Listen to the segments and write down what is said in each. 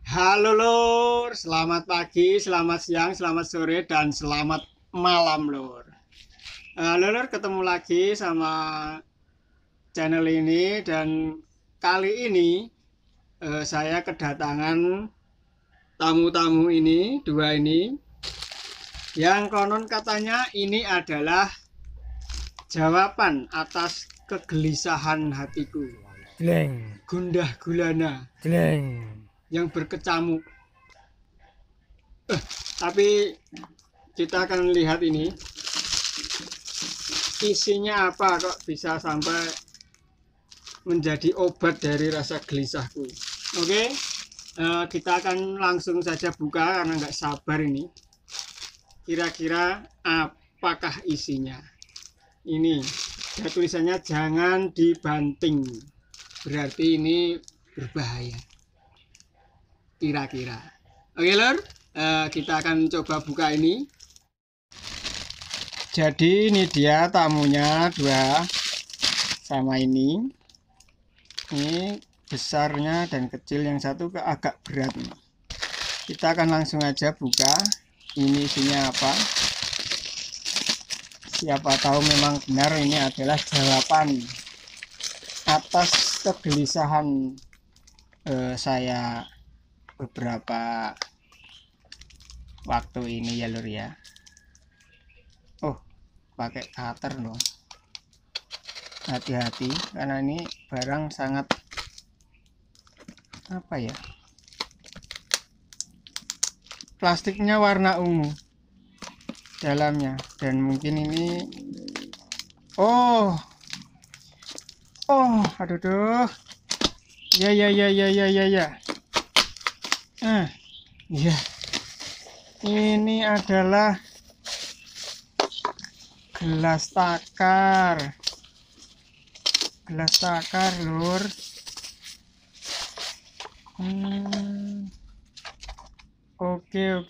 Halo Lur, selamat pagi, selamat siang, selamat sore, dan selamat malam Lur. Lur, ketemu lagi sama channel ini dan kali ini saya kedatangan tamu-tamu ini, dua ini, yang konon katanya ini adalah jawaban atas kegelisahan hatiku. Jleng, Gundah gulana jleng. yang berkecamuk. Tapi kita akan lihat ini isinya apa kok bisa sampai menjadi obat dari rasa gelisahku. Oke, kita akan langsung saja buka karena nggak sabar ini. Kira-kira apakah isinya? Ini ada tulisannya jangan dibanting. Berarti ini berbahaya. Kira-kira. Oke Lur, kita akan coba buka ini. Jadi ini dia tamunya dua sama ini besarnya dan kecil, yang satu agak berat nih. Kita akan langsung aja buka. Ini isinya apa, siapa tahu memang benar ini adalah jawaban atas kegelisahan saya beberapa waktu ini ya Lur ya. Oh, pakai cutter loh, hati-hati karena ini barang sangat apa ya, plastiknya warna ungu dalamnya, dan mungkin ini oh aduh ya ya, ini adalah gelas takar Lur. Oke,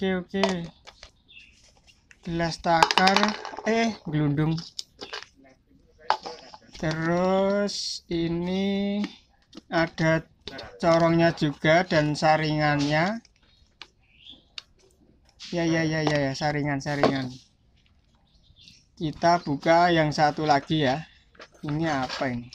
gelas takar gelundung. Terus ini ada corongnya juga dan saringannya. Ya, saringan. Kita buka yang satu lagi ya. Ini apa ini?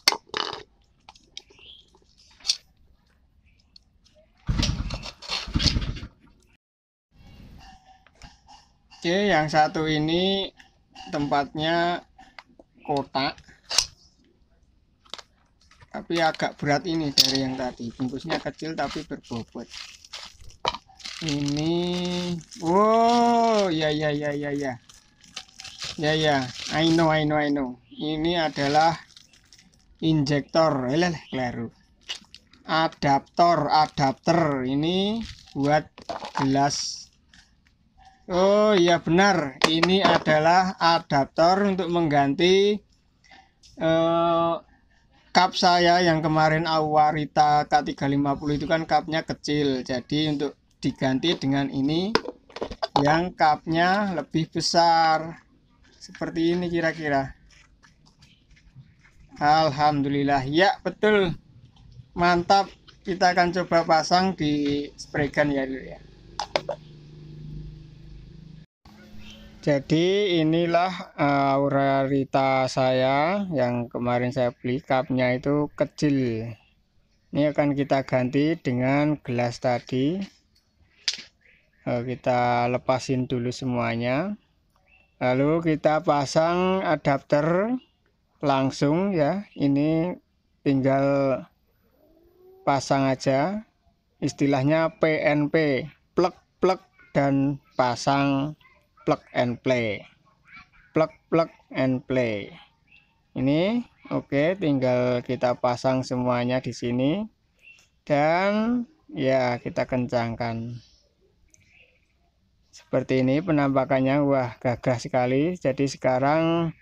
Oke, yang satu ini tempatnya kotak, tapi agak berat ini dari yang tadi. Bungkusnya kecil tapi berbobot. Ini, wow, ya, I know. Ini adalah injektor, keliru. Adapter. Ini buat gelas. Oh iya benar, ini adalah adaptor untuk mengganti cup saya yang kemarin Awarita K350 itu kan cupnya kecil. Jadi untuk diganti dengan ini yang cupnya lebih besar. Seperti ini kira-kira. Alhamdulillah, ya betul, mantap. Kita akan coba pasang di spray gun ya dulu ya. Jadi inilah Awarita saya yang kemarin saya beli, cupnya itu kecil. Ini akan kita ganti dengan gelas tadi. Kita lepasin dulu semuanya. Lalu kita pasang adapter langsung ya. Ini tinggal pasang aja. Istilahnya PNP, plug dan pasang, plug and play. Ini oke, tinggal kita pasang semuanya di sini dan ya kita kencangkan. Seperti ini penampakannya. Wah, gagah sekali. Jadi sekarang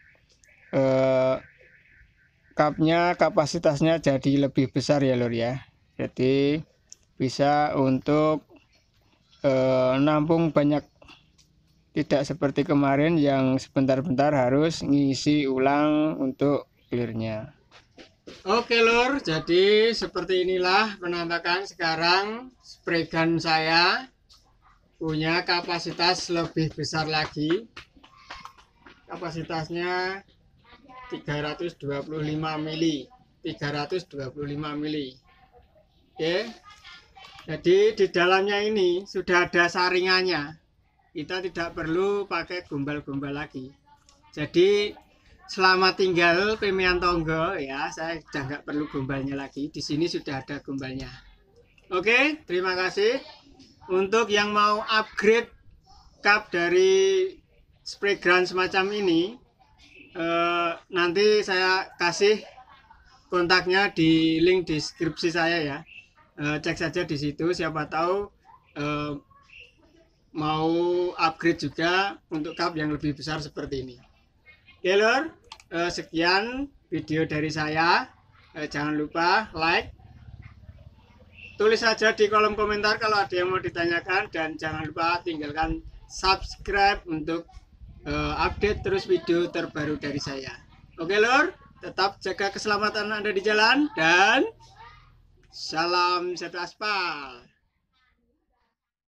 cupnya kapasitasnya jadi lebih besar ya Lur ya. Jadi bisa untuk nampung banyak, tidak seperti kemarin yang sebentar-bentar harus ngisi ulang untuk clearnya. Oke lur, jadi seperti inilah penampakan sekarang spray gun saya punya kapasitas lebih besar lagi. Kapasitasnya 325 mili. 325 mili. Oke. Jadi di dalamnya ini sudah ada saringannya. Kita tidak perlu pakai gombal-gombal lagi. Jadi selama tinggal pemian tonggo ya, saya sudah nggak perlu gombalnya lagi. Di sini sudah ada gombalnya. Oke, terima kasih. Untuk yang mau upgrade cup dari spray gun semacam ini, nanti saya kasih kontaknya di link deskripsi saya ya. Cek saja di situ, siapa tahu mau upgrade juga untuk cup yang lebih besar seperti ini. Oke lor, sekian video dari saya. Jangan lupa like, tulis saja di kolom komentar kalau ada yang mau ditanyakan, dan jangan lupa tinggalkan subscribe untuk update terus video terbaru dari saya. Oke lor, tetap jaga keselamatan Anda di jalan, dan salam satu aspal.